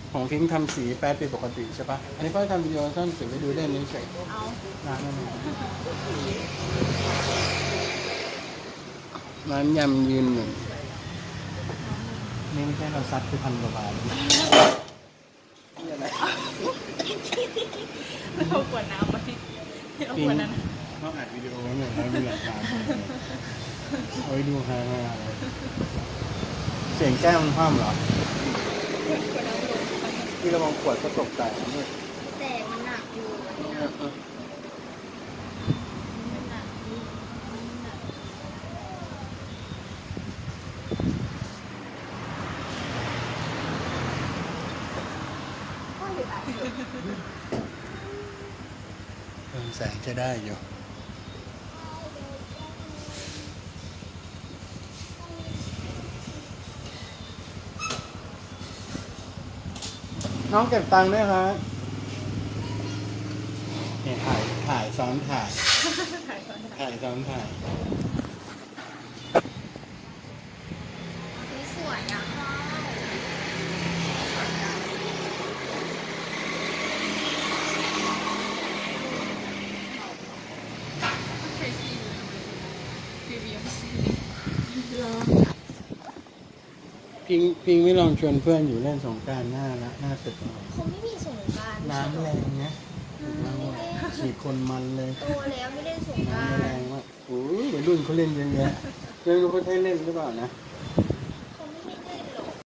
ของพิงค์ทำสีแปดเป็นปกติใช่ปะอันนี้ก็ทำวิดีโอสั้นเก็บไว้ดูเล่นเฉยเอาๆร้านนั่นเองร้านยำยืนหนึ่งนี่ไม่ใช่เราซัดคือ1,000 กว่าบาทนี่อะไรเอาขวดน้ำไปเอาขวดนั้นต้องอัดวิดีโอไว้หน่อยให้มีหลักฐานเอาไว้ดูฮาเลยเสียงแก้วมันคว่ำเหรอขวดน้ำลงไปที่ระวังขวดก็ตกใจนะเนี่ยแต่มันหนักอยู่มันหนักมันหนักมันหนักแสงจะได้อยู่น้องเก็บตังค์ด้วยครับเนี่ยถ่ายซ้อนถ่ายซ้อนถ่ายสวยอ่ะพิงไม่ลองชวนเพื่อนอยู่เล่นสงกรานต์หน้าตึกเขาไม่มีสงกรานต์น้ำแรงเนี้ยฉีดคนมันเลยโตแล้วไม่เล่นสงกราน้ำแรนต์งมากโอ้ยวัยรุ่นเขาเล่นเยอะแยะเล่นเขาใช้เล่นหรือเปล่านะ